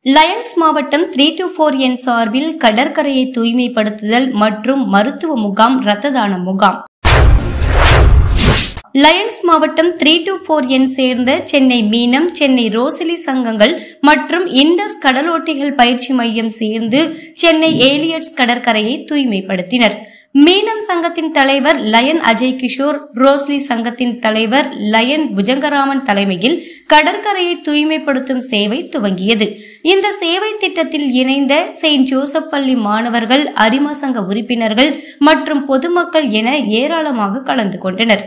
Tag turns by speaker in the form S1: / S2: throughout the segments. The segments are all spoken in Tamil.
S1: லயன்ஸ் மாவட்டம் 324N சார்பில் கடற்கரையை தூய்மைப்படுத்துதல் மற்றும் மருத்துவ முகாம், இரத்த தான முகாம். லயன்ஸ் மாவட்டம் 324N சேர்ந்த சென்னை மீனம், சென்னை ரோசிலி சங்கங்கள் மற்றும் இண்டஸ் கடலோட்டிகள் பயிற்சி மையம் சேர்ந்து சென்னை ஏலியட்ஸ் கடற்கரையை தூய்மைப்படுத்தினர். மீனம் சங்கத்தின் தலைவர் லயன் அஜய் கிஷோர், ரோஸ்லி சங்கத்தின் தலைவர் லயன் புஜங்கராமன் தலைமையில் கடற்கரையை தூய்மைப்படுத்தும் சேவை துவங்கியது. இந்த சேவை திட்டத்தில் இணைந்த செயின்ட் ஜோசப் பள்ளி மாணவர்கள், அரிமா சங்க உறுப்பினர்கள் மற்றும் பொதுமக்கள் என ஏராளமாக கலந்து கொண்டனர்.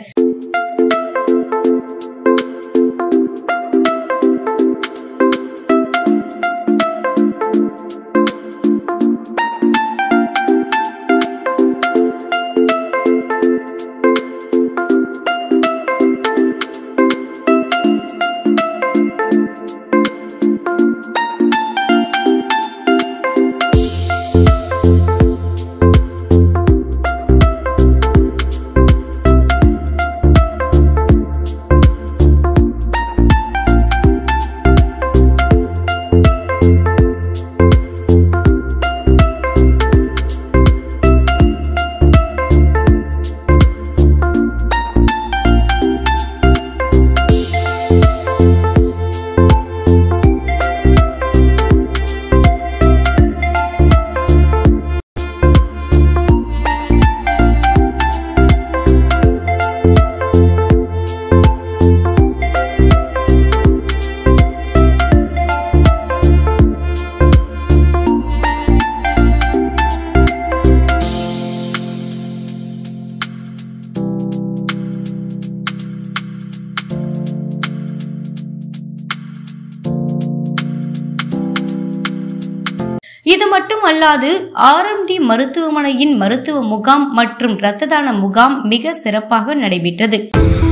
S1: இது மட்டுமல்லாது RMD மருத்துவமனையின் மருத்துவ முகாம் மற்றும் இரத்த தான முகாம் மிக சிறப்பாக நடைபெற்றது.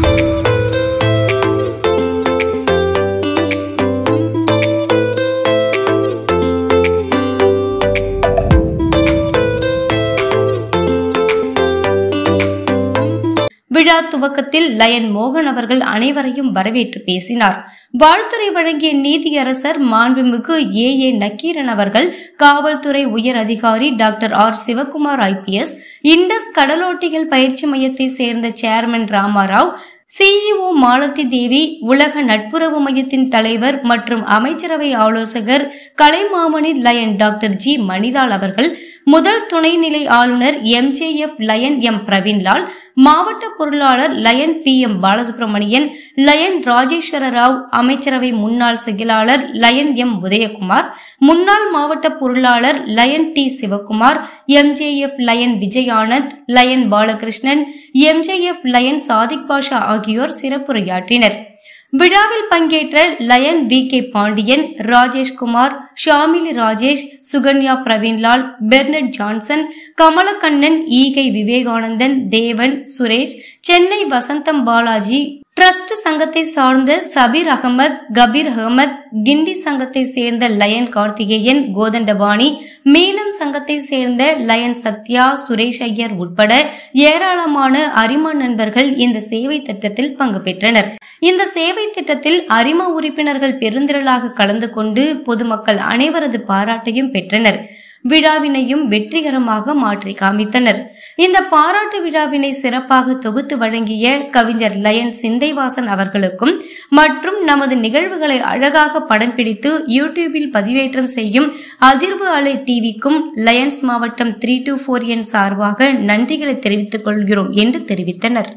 S1: விழா துவக்கத்தில் லயன் மோகன் அவர்கள் அனைவரையும் வரவேற்று பேசினார். வாழ்த்துரை வழங்கிய நீதியரசர் மாண்புமிகு AA நக்கீரன் அவர்கள், காவல்துறை உயர் அதிகாரி doctor R Sivakumar IPS, Indus கடலோட்டிகள் பயிற்சி மையத்தை சேர்ந்த சேர்மன் ராமாராவ், CEO மாலதி தேவி, உலக நட்புறவு மையத்தின் தலைவர் மற்றும் அமைச்சரவை ஆலோசகர் கலைமாமணி லயன் டாக்டர் G மணிலால் அவர்கள், முதல் துணைநிலை ஆளுநர் MJF லயன் M பிரவீன்லால், மாவட்ட பொருளாளர் lion PM Balasubramanian, lion Rajeswara Rao, அமைச்சரவை முன்னாள் செயலாளர் லயன் M உதயகுமார், முன்னாள் மாவட்ட பொருளாளர் lion T Sivakumar, MJF lion Vijay Anand, lion Balakrishnan, MJF lion Sadiq Basha ஆகியோர் சிறப்புரையாற்றினர். விழாவில் பங்கேற்ற lion VK Pandian, Rajeshkumar, Shamili Rajesh, Sukanya Praveenlal, Bernard Johnson, Kamalakannan, ஈகை விவேகானந்தன், தேவன், சுரேஷ், சென்னை வசந்தம் பாலாஜி, டிரஸ்ட் சங்கத்தை சார்ந்த சபீர் அகமத், கபீர் அகமத், கிண்டி சங்கத்தை சேர்ந்த லயன் கார்த்திகேயன், கோதண்டபாணி, மீனம் சங்கத்தை சேர்ந்த லயன் சத்யா, சுரேஷ் ஐயர் உட்பட ஏராளமான அரிமா நண்பர்கள் இந்த சேவை திட்டத்தில் பங்கு பெற்றனர். இந்த சேவை திட்டத்தில் அரிமா உறுப்பினர்கள் பெருந்திரளாக கலந்து கொண்டு பொதுமக்கள் அனைவரது பாராட்டையும் பெற்றனர். விழாவினையும் வெற்றிகரமாக மாற்றி காமித்தனர். இந்த பாராட்டு விழாவினை சிறப்பாக தொகுத்து வழங்கிய கவிஞர் லயன் சிந்தைவாசன் அவர்களுக்கும் மற்றும் நமது நிகழ்வுகளை அழகாக படம் பிடித்து யூடியூபில் பதிவேற்றம் செய்யும் அதிர்வு அலை டிவிக்கும் லயன்ஸ் மாவட்டம் 324N சார்பாக நன்றிகளை தெரிவித்துக் கொள்கிறோம் என்று தெரிவித்தனர்.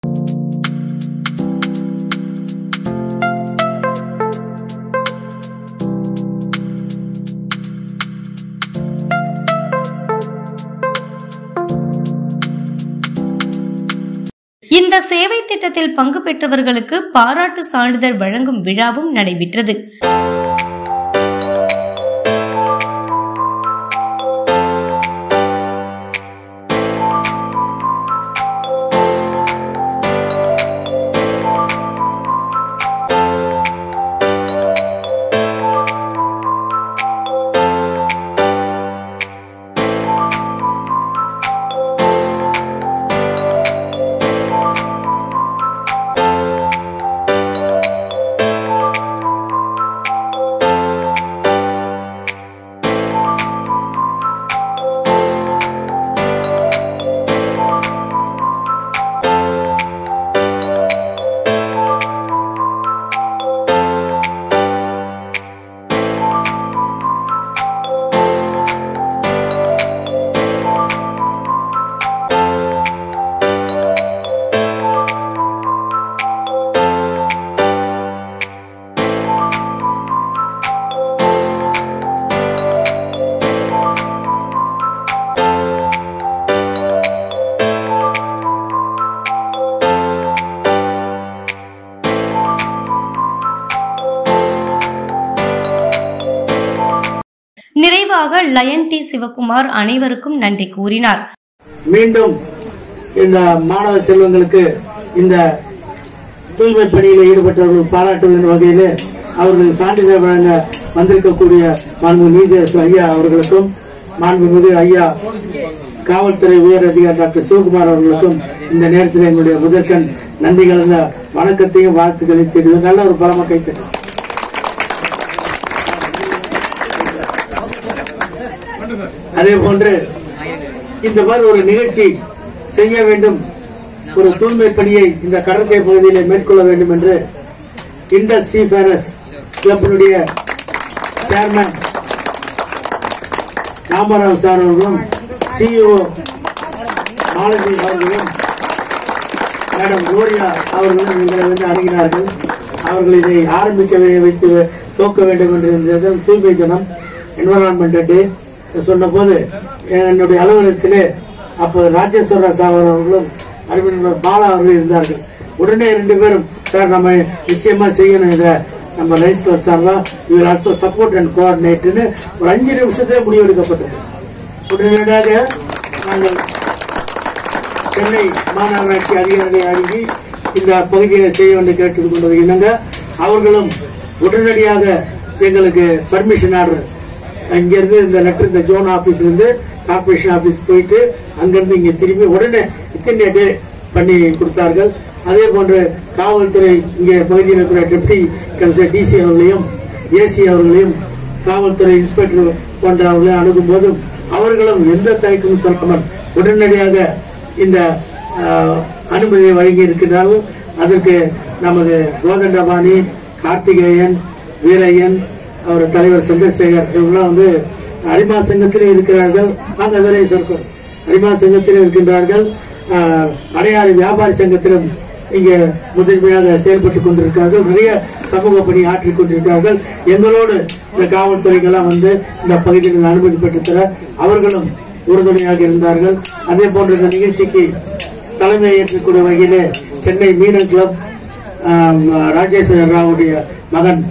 S1: இந்த சேவை திட்டத்தில் பங்கு பெற்றவர்களுக்கு பாராட்டு சான்றிதழ் வழங்கும் விழாவும் நடைபெற்றது. லயன் டி சிவகுமார் அனைவருக்கும் நன்றி கூறினார்.
S2: மீண்டும் இந்த மாணவ செல்வங்களுக்கு இந்த தூய்மை பணியில் ஈடுபட்டவர்கள் பாராட்டுவதன் வகையில் அவர்களுக்கு சான்றிதழ் வழங்க வந்திருக்கக்கூடிய மாண்புமிகு நீதியரசர் ஐயா அவர்களுக்கும் மாண்புமிகு ஐயா காவல்துறை உயர் அதிகாரி டாக்டர் சிவகுமார் அவர்களுக்கும் இந்த நேரத்தில் எங்களுடைய முதற்கண் நன்றி கலந்த வணக்கத்தையும் வாழ்த்துக்களையும் தெரிவித்து நல்ல ஒரு பலமா கைத்தட்டு. அதே போன்று இந்த மாதிரி ஒரு நிகழ்ச்சி செய்ய வேண்டும், ஒரு தூய்மை பணியை இந்த கடற்கரை பகுதியில் மேற்கொள்ள வேண்டும் என்று இண்டஸ் சீஃபேரர்ஸ் கிளப்பினுடைய சேர்மன் ராமராவ் சார் அவர்களும் சிஇஓ மாலதி அவர்களும் மேடம் கோரியா அவர்களும் எங்களை வந்து அணுகினார்கள். அவர்கள் இதை ஆரம்பிக்க வைத்து துவக்க வேண்டும் என்று தூய்மை தினம் என்வரான்மெண்ட் டே சொன்ன போது என்னுடைய அலுவலகத்திலே அப்போது ராஜேஸ்வர சார் அவர்களும் அறிவியர் பாலா அவர்கள் இருந்தார்கள். உடனே 2 பேரும் சார் நம்ம நிச்சயமா செய்யணும், இதை நம்ம லைன்ஸ் கிளப் சார்பா we will also support and கோஆர்டினேட்னு ஒரு 5 நிமிஷத்திலே முடிவெடுக்கப்பட்டது. உடனடியாக நாங்கள் சென்னை மாநகராட்சி அதிகாரிகளை அணுகி இந்த பகுதியை செய்ய வேண்டும் கேட்டுக் கொண்டது இணங்க அவர்களும் உடனடியாக எங்களுக்கு பர்மிஷன் ஆர்டர் அங்கிருந்து இந்த லெட்டர் இந்த ஜோன் ஆபீஸ்ல இருந்து கார்பரேஷன் ஆபீஸ் போயிட்டு அங்கிருந்து இங்க திரும்பி உடனே இத்தனை டே பண்ணி கொடுத்தார்கள். அதே போன்று காவல்துறை இங்கே பகுதியில் இருக்கிற டெப்டி கமிஷனர் டிசி அவர்களையும் ஏசி அவர்களையும் காவல்துறை இன்ஸ்பெக்டர் போன்றவர்களையும் அணுகும் போதும் அவர்களும் எந்த தயக்கமும் சொல்லாமல் உடனடியாக இந்த அனுமதியை வழங்கி இருக்கிறார்கள். அதற்கு நமது கோதண்டபாணி, கார்த்திகேயன், வீரையன், அவர் தலைவர் சந்திரசேகர் இவங்கெல்லாம் வந்து அரிமா சங்கத்திலே இருக்கிறார்கள். அந்த வேலையை சொற்கள் அரிமா சங்கத்திலே இருக்கின்றார்கள். அடையாறு வியாபாரி சங்கத்திலும் இங்கே முதன்மையாக செயல்பட்டுக் கொண்டிருக்கிறார்கள். நிறைய சமூக பணி ஆற்றிக் கொண்டிருக்கிறார்கள். எங்களோடு இந்த காவல்துறைக்கெல்லாம் வந்து இந்த பகுதியில் அனுமதி பெற்றுத்தர அவர்களும் உறுதுணையாக இருந்தார்கள். அதே போன்ற இந்த நிகழ்ச்சிக்கு தலைமை ஏற்றக்கூடிய வகையிலே சென்னை மீனன் கிளப் ராஜேஸ்வர ராவுடைய மகன்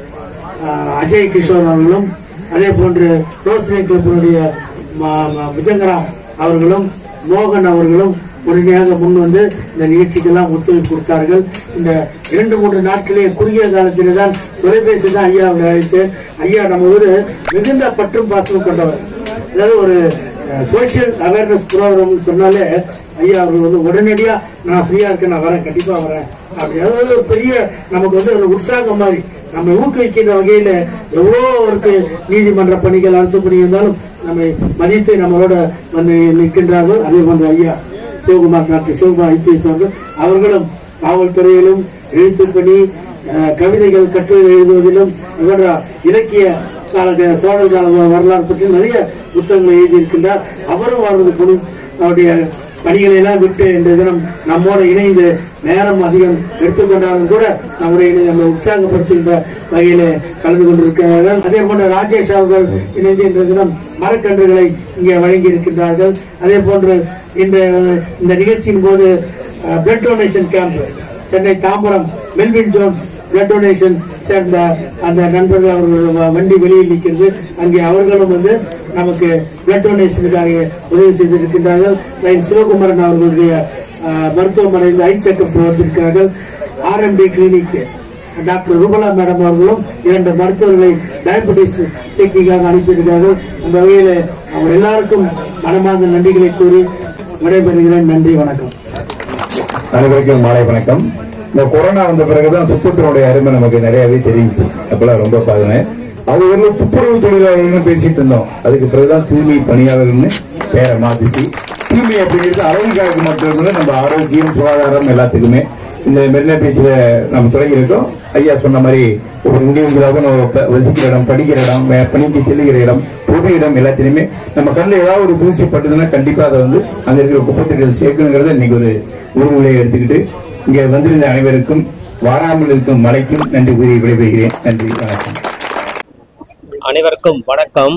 S2: அஜய் கிஷோர் அவர்களும், அதே போன்று ரோஸ்லிங் கிளப்பினுடைய புஜங்கராம் அவர்களும், மோகன் அவர்களும் உடனடியாக முன் வந்து இந்த நிகழ்ச்சிக்கெல்லாம் ஒத்துழைப்பு கொடுத்தார்கள். இந்த 2-3 நாட்களே குறுகிய காலத்திலே தான் தொலைபேசி தான் ஐயா அவர்களை அழைத்து, ஐயா நம்ம ஒரு மிகுந்த பற்றும் பாசமும் கொண்டவர், அதாவது ஒரு சோசியல் அவேர்னஸ் ப்ரோக்ராம் சொன்னாலே ஐயா அவர்கள் வந்து உடனடியா நான் ஃப்ரீயா இருக்கேன், நான் வரேன், கண்டிப்பா வரேன் அப்படி. அதாவது ஒரு பெரிய நமக்கு வந்து ஒரு உற்சாகம் மாதிரி நம்ம ஊக்குவிக்கின்ற வகையில எவ்வளோ ஒரு நீதிமன்ற பணிகள் அரசு பணி இருந்தாலும் நம்மை மதித்து நம்மளோட வந்து நிற்கின்றார்கள். அதே போன்ற ஐயா சிவகுமார் டாக்டர் சிவகுமார் ஐபிஎஸ் அவர்களும் காவல்துறையிலும் எழுத்து பணி, கவிதைகள் கட்டுரை எழுதுவதிலும் இலக்கிய சோழர் கால வரலாறு பற்றி நிறைய புத்தகங்களை எழுதியிருக்கின்றார். அவரும் அவரது அவருடைய பணிகளை எல்லாம் விட்டு இந்த தினம் நம்மோடு இணைந்து நேரம் அதிகம் எடுத்துக்கொண்டாலும் கூட நம்மை உற்சாகப்படுத்துகின்ற வகையில கலந்து கொண்டிருக்கிறார்கள். அதே போன்ற ராஜேஷ் அவர்கள் இணைந்து இன்ற தினம் மரக்கன்றுகளை இங்கே வழங்கி இருக்கின்றார்கள். அதே போன்று இந்த நிகழ்ச்சியின் போது blood donation camp Chennai Tambaram Melvin Jones blood donation சேர்ந்த அந்த நண்பர்கள் அவர்கள் வண்டி வெளியில் நிற்கிறது. அங்கே அவர்களும் வந்து நமக்கு பிளட் டொனேஷனுக்காக உதவி செய்திருக்கின்றார்கள். சிவகுமாரன் அவர்களுடைய மருத்துவமனையில் ஐ செக்அப் வந்திருக்கிறார்கள். RMD clinic doctor Rubala madam அவர்களும் 2 மருத்துவர்களை டயபெட்டிஸ் செக்கிங்காக அனுப்பியிருக்கிறார்கள். அந்த வகையில் அவர் எல்லாருக்கும் மனமார்ந்த நன்றிகளை கூறி விடைபெறுகிறேன். நன்றி, வணக்கம்.
S3: அனைவருக்கும் மாலை வணக்கம். இந்த கொரோனா வந்த பிறகுதான் சுத்தத்தினுடைய அருமை நமக்கு நிறையவே தெரிஞ்சிச்சு. அப்பெல்லாம் ரொம்ப பாருங்க, அது ஒரு துப்புரவு தொழிலாளர்கள் பேசிட்டு இருந்தோம். அதுக்கு பிறகுதான் தூய்மை பணியாளர்கள்னு பேரை மாத்திச்சு. தூய்மை அப்படிங்கிறது அளவுக்காக மட்டும் நம்ம ஆரோக்கியம், சுகாதாரம் எல்லாத்துக்குமே இந்த மெரினா பீச்சில் நம்ம தொடங்கியிருக்கோம். ஐயா சொன்ன மாதிரி ஒரு இண்டிவிஜுவலாக நம்ம வசிக்கிற இடம், படிக்கிற இடம், பணிக்கு செல்லுகிற இடம், பொது இடம் எல்லாத்திலுமே நம்ம கண்ணில் ஏதாவது ஒரு தூசி பட்டுதுன்னா கண்டிப்பா அதை வந்து அங்க இருக்கிற குப்பத்திற்கு சேர்க்கணுங்கிறத இன்னைக்கு ஒரு உறுதிமொழியை எடுத்துக்கிட்டு இங்கே வந்திருந்த அனைவருக்கும் வாராமல் இருக்கும் மழைக்கும் நன்றி கூறி விடைபெறுகிறேன். நன்றி, வணக்கம்.
S4: அனைவருக்கும் வணக்கம்.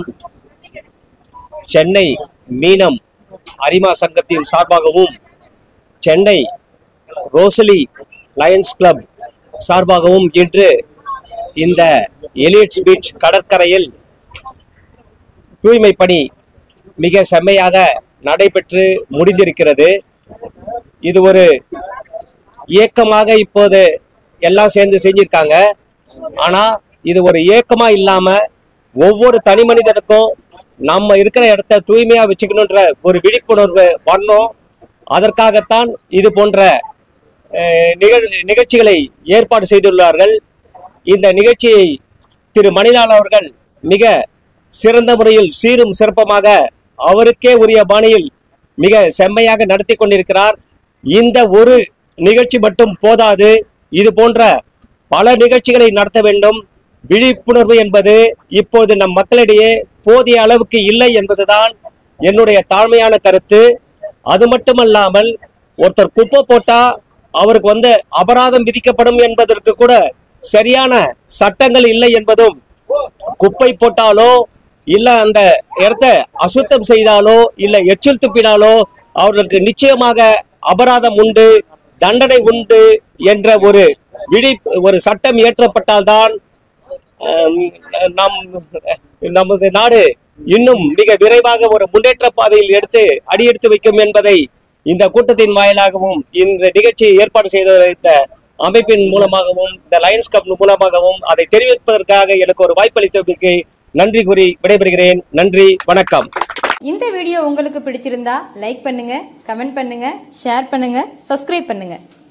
S4: சென்னை மீனம் அரிமா சங்கத்தின் சார்பாகவும் சென்னை ரோசலி லயன்ஸ் கிளப் சார்பாகவும் இன்று இந்த எலியட்ஸ் பீச் கடற்கரையில் தூய்மை பணி மிக செம்மையாக நடைபெற்று முடிந்திருக்கிறது. இது ஒரு இயக்கமாக இப்போது எல்லாம் சேர்ந்து செஞ்சிருக்காங்க. ஆனா இது ஒரு இயக்கமா இல்லாம ஒவ்வொரு தனி மனிதனுக்கும் நம்ம இருக்கிற இடத்த தூய்மையா வச்சுக்கணுன்ற ஒரு விழிப்புணர்வு வரணும். அதற்காகத்தான் இது போன்ற நிகழ்ச்சிகளை ஏற்பாடு செய்துள்ளார்கள். இந்த நிகழ்ச்சியை திரு மணிலால் அவர்கள் மிக சிறந்த முறையில் சீரும் சிறப்பமாக அவருக்கே உரிய பாணியில் மிக செம்மையாக நடத்தி கொண்டிருக்கிறார். இந்த ஒரு நிகழ்ச்சி மட்டும் போதாது, இது போன்ற பல நிகழ்ச்சிகளை நடத்த வேண்டும். விழிப்புணர்வு என்பது இப்போது நம் மக்களிடையே போதிய அளவுக்கு இல்லை என்பதுதான் என்னுடைய தாழ்மையான கருத்து. அது மட்டுமல்லாமல் ஒருத்தர் குப்பை போட்டா அவருக்கு அபராதம் விதிக்கப்படும் என்பதற்கு கூட சரியான சட்டங்கள் இல்லை என்பதும், குப்பை போட்டாலோ இல்ல அந்த இடத்த அசுத்தம் செய்தாலோ இல்ல எச்சில் துப்பினாலோ அவர்களுக்கு நிச்சயமாக அபராதம் உண்டு, தண்டனை உண்டு என்ற ஒரு சட்டம் இயற்றப்பட்டால்தான் நமது நாடு இன்னும் மிக விரைவாக ஒரு முன்னேற்ற பாதையில் அடியெடுத்து வைக்கும் என்பதை இந்த கூட்டத்தின் வாயிலாகவும் இந்த நிகழ்ச்சியை ஏற்பாடு செய்த இந்த அமைப்பின் மூலமாகவும் இந்த லயன்ஸ் கிளப் மூலமாகவும் அதை தெரிவிப்பதற்காக எனக்கு ஒரு வாய்ப்பளித்தமைக்கு நன்றி கூறி விடைபெறுகிறேன். நன்றி, வணக்கம்.
S5: இந்த வீடியோ உங்களுக்கு பிடிச்சிருந்தா லைக் பண்ணுங்க, கமெண்ட் பண்ணுங்க, ஷேர் பண்ணுங்க, சப்ஸ்கிரைப் பண்ணுங்க.